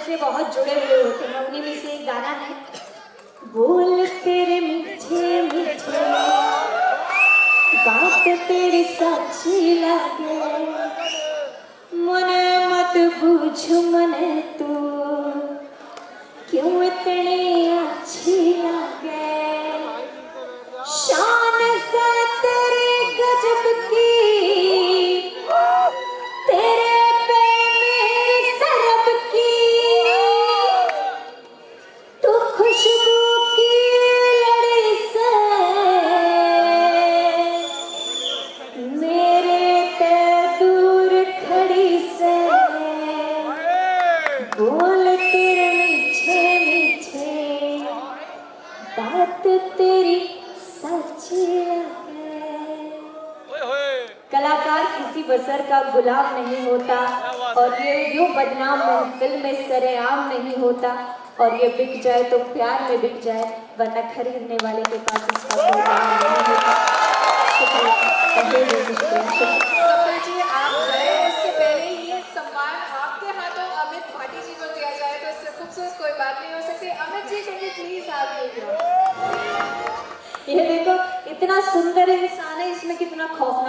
से बहुत जुड़े हुए होते हैं, उन्हीं में से एक गाना है, बोल तेरे मीठे मीठे बात तेरी सच्ची लगे, मने मत पूछ मने तू क्यों इतनी अच्छी लगे, शान से तेरी गजब की, तेरे पे मेरी सरब की, तू खुशबू की लड़ी से मेरे ते दूर खड़ी से, बोल तेरे मीठे मीठे बात तेरी सच्ची लगे। कलाकार किसी बसर का गुलाम नहीं होता और ये यूं बदनाम महफिल में सरेआम नहीं होता, और ये बिक जाए तो प्यार में बिक जाए, वरना खरीदने वाले के पास इसका कोई दाम नहीं होता। सफल जी आप गए, उससे पहले ये सम्मान आपके हाथों अमित भाटी जी को दिया जाए तो इससे खूबसूरत कोई बात नहीं हो सकती। Amit ji can you please आप ये देखो इतना सुंदर इंसान है, इसमें कितना खौफ